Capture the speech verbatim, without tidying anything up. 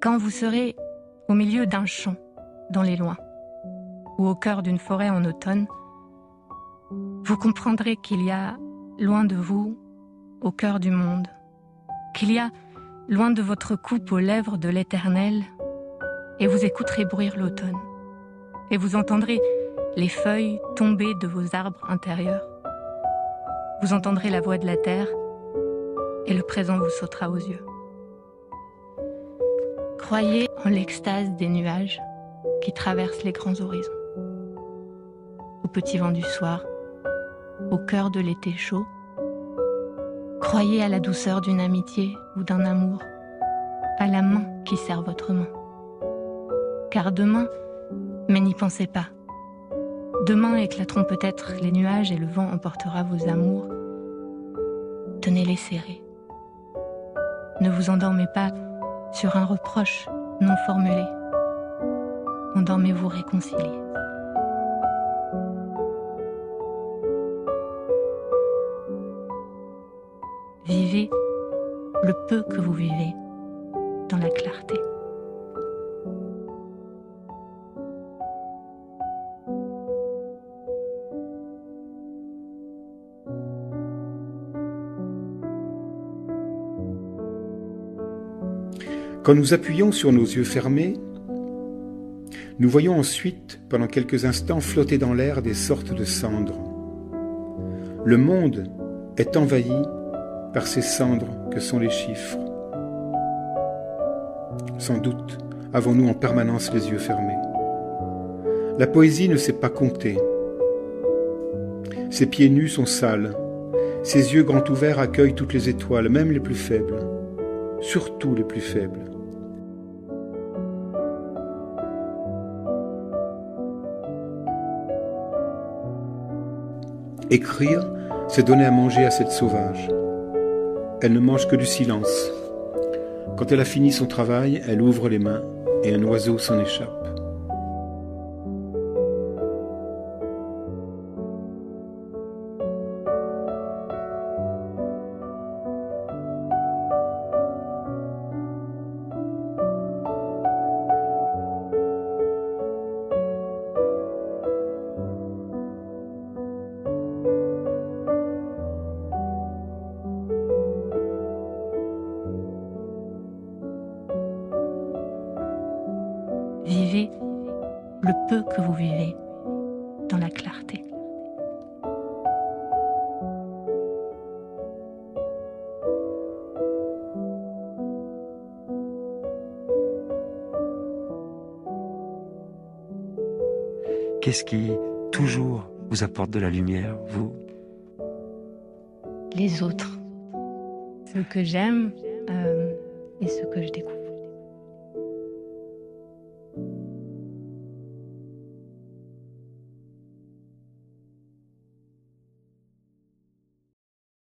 Quand vous serez au milieu d'un champ, dans les loin, ou au cœur d'une forêt en automne, vous comprendrez qu'il y a, loin de vous, au cœur du monde, qu'il y a, loin de votre coupe aux lèvres de l'éternel, et vous écouterez bruire l'automne, et vous entendrez les feuilles tomber de vos arbres intérieurs. Vous entendrez la voix de la terre, et le présent vous sautera aux yeux. Croyez en l'extase des nuages qui traversent les grands horizons. Au petit vent du soir, au cœur de l'été chaud, croyez à la douceur d'une amitié ou d'un amour, à la main qui serre votre main. Car demain, mais n'y pensez pas, demain éclateront peut-être les nuages et le vent emportera vos amours. Tenez-les serrés. Ne vous endormez pas sur un reproche non formulé. Endormez-vous réconciliés. Vivez le peu que vous vivez dans la clarté. Quand nous appuyons sur nos yeux fermés, nous voyons ensuite, pendant quelques instants, flotter dans l'air des sortes de cendres. Le monde est envahi par ces cendres que sont les chiffres. Sans doute avons-nous en permanence les yeux fermés. La poésie ne sait pas compter. Ses pieds nus sont sales. Ses yeux grands ouverts accueillent toutes les étoiles, même les plus faibles, surtout les plus faibles. Écrire, c'est donner à manger à cette sauvage. Elle ne mange que du silence. Quand elle a fini son travail, elle ouvre les mains et un oiseau s'en échappe. Vivez le peu que vous vivez dans la clarté. Qu'est-ce qui, toujours, vous apporte de la lumière, vous? Les autres, ceux que j'aime euh, et ceux que je découvre.